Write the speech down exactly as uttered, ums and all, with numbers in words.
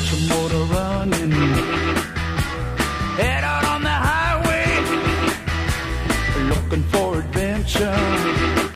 your motor running. Head out on the highway, looking for adventure.